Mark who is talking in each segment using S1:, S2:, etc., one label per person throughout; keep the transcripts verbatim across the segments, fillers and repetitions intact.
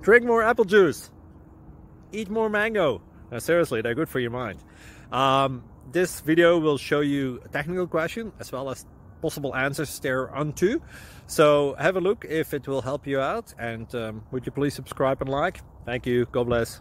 S1: Drink more apple juice. Eat more mango. No, seriously, they're good for your mind. Um, this video will show you a technical question as well as possible answers thereunto. So have a look if it will help you out, and um, would you please subscribe and like? Thank you. God bless.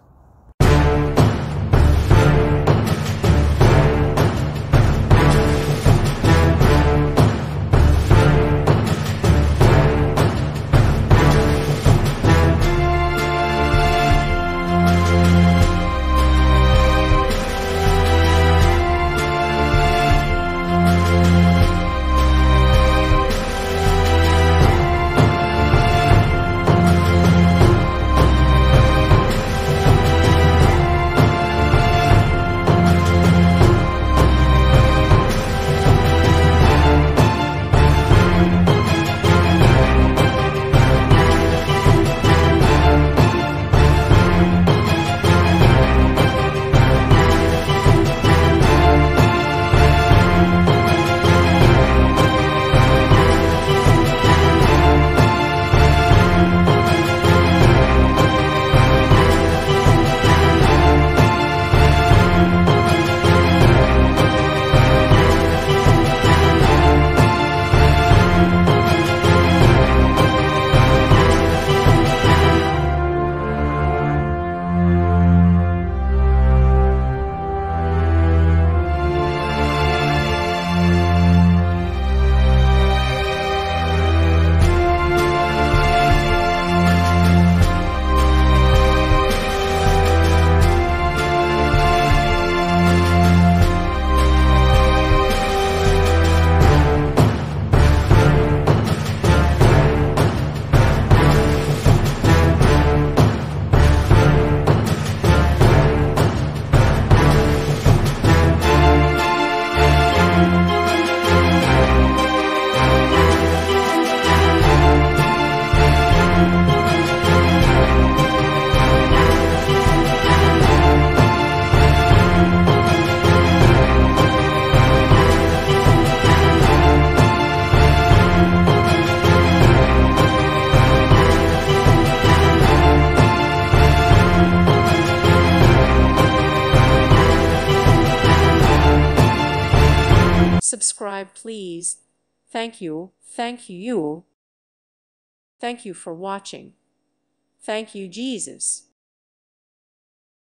S2: Subscribe, please. Thank you. Thank you. Thank you for watching. Thank you, Jesus.